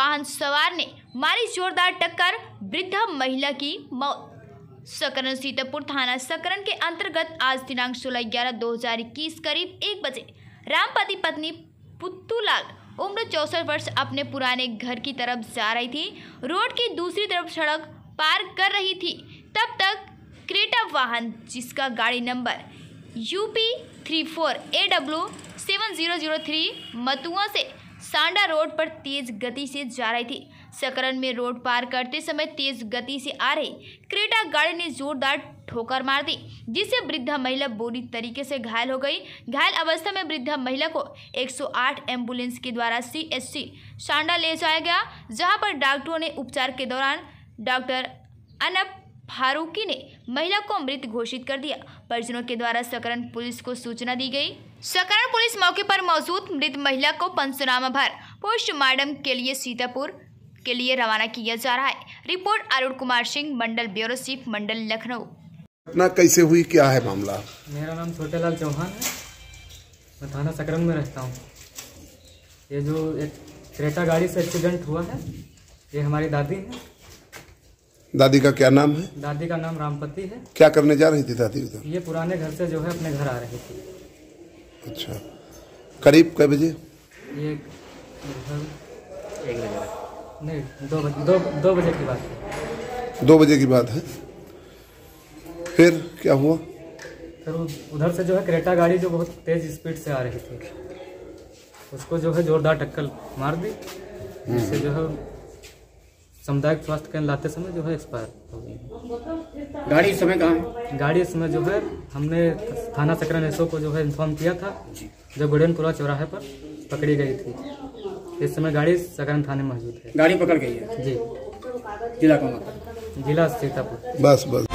वाहन सवार ने मारी जोरदार टक्कर, वृद्धा महिला की मौत। सकरन सीतापुर थाना सकरन के अंतर्गत आज दिनांक 16/11/2021 करीब 1 बजे रामपति पत्नी पुत्तूलाल उम्र 64 वर्ष अपने पुराने घर की तरफ जा रही थी। रोड की दूसरी तरफ सड़क पार कर रही थी। तब तक क्रेटा वाहन जिसका गाड़ी नंबर UP 34AW 7003 मथुआ से सांडा रोड पर तेज गति से जा रही थी। सकरन में रोड पार करते समय तेज गति से आ रही क्रेटा गाड़ी ने जोरदार ठोकर मार दी, जिससे वृद्धा महिला बुरी तरीके से घायल हो गई। घायल अवस्था में वृद्धा महिला को 108 एम्बुलेंस के द्वारा CHC सांडा ले जाया गया, जहां पर डॉक्टरों ने उपचार के दौरान डॉक्टर अनप फारूकी ने महिला को मृत घोषित कर दिया। परिजनों के द्वारा सकरन पुलिस को सूचना दी गई। सकरन पुलिस मौके पर मौजूद मृत महिला को पंचनामा भर पोस्टमार्टम के लिए सीतापुर के लिए रवाना किया जा रहा है। रिपोर्ट अरुण कुमार सिंह, मंडल ब्यूरो चीफ, मंडल लखनऊ। घटना कैसे हुई, क्या है मामला? मेरा नाम छोटेलाल चौहान है, मैं थाना सकरन में रहता हूँ। ये जो एक क्रेटा गाड़ी से एक्सीडेंट हुआ है, ये हमारी दादी है। दादी का क्या नाम है? दादी का नाम रामपति है। क्या करने जा रही थी दादी उधर? ये पुराने घर से जो है अपने घर आ रही थी। अच्छा, करीब कै बजे? ये 1 बजे नहीं, 2 बजे की बात है। 2 बजे की बात है। फिर क्या हुआ? फिर उधर से जो है क्रेटा गाड़ी जो बहुत तेज स्पीड से आ रही थी, उसको जो है जोरदार टक्कर मार दी, जिससे जो है सामुदायिक स्वास्थ्य केंद्र लाते समय जो है एक्सपायर हो गई। गाड़ी इस समय कहाँ है? गाड़ी इस समय जो है हमने थाना सकरन SO को जो है इन्फॉर्म किया था, जो गुड़ेनपुरा चौराहे पर पकड़ी गई थी। इस समय गाड़ी सकरन थाने में मौजूद है। गाड़ी पकड़ गई है जी। जिला कौन होता है? जिला सीतापुर। बस।